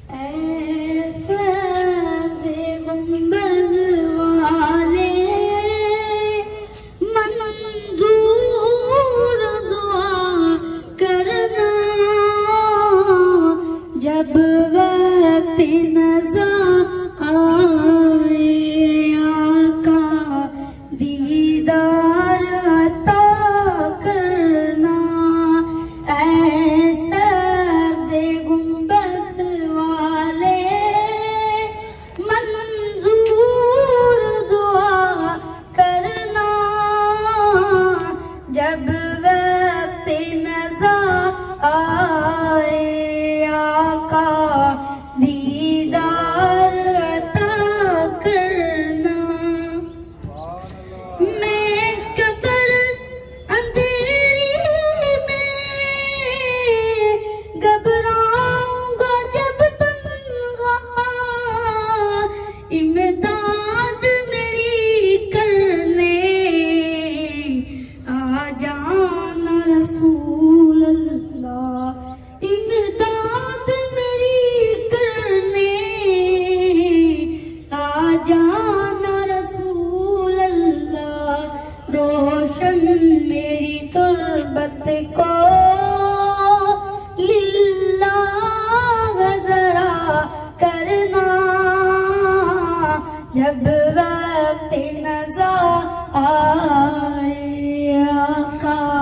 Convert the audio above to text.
जब वक्त नज़र आए आका दीदार अता करना, ऐसा से गुंबद वाले मंजूर दुआ करना। जब वक्त नज़र आए आका दीदार अता करना। मैं कब्र अंधेरी में घबराऊंगा जब तन्हा, इमदाद मेरी करने आ जाना रसूल अल्लाह। इमदाद मेरी करने आ जाना रसूल अल्लाह। रोशन मेरी तुर्बत को लिल्लाह जरा करना। जब वक्त नज़र आए आका